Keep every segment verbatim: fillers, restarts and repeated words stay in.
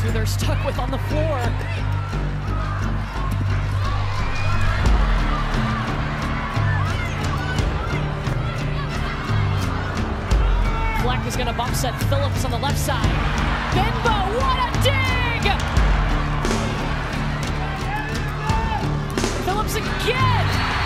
who they're stuck with on the floor. Fleck is going to bump set Phillips on the left side. Benbow, what a dig! Phillips again!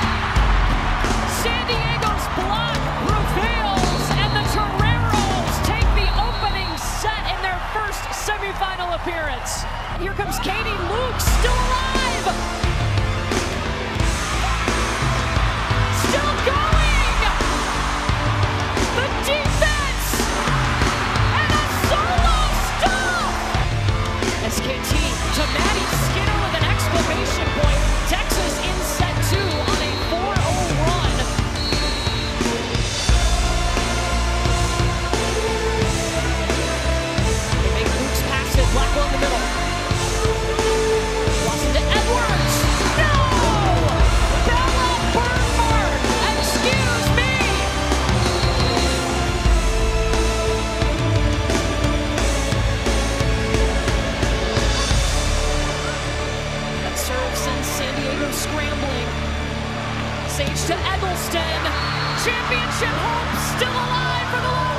San Diego's block prevails, and the Toreros take the opening set in their first semifinal appearance. Here comes Katie Luke, still alive! Still going! The defense! And a solo stop! S K T to Maddie Skinner with an exclamation point. Texas in set two on a four oh run. They make Luke's pass it, Blackwell in the middle. Lost it to Edwards. No! Bella Bernhardt! Excuse me! That serve sends San Diego scrambling. Sage to Eggleston. Championship hope still alive for the Lord.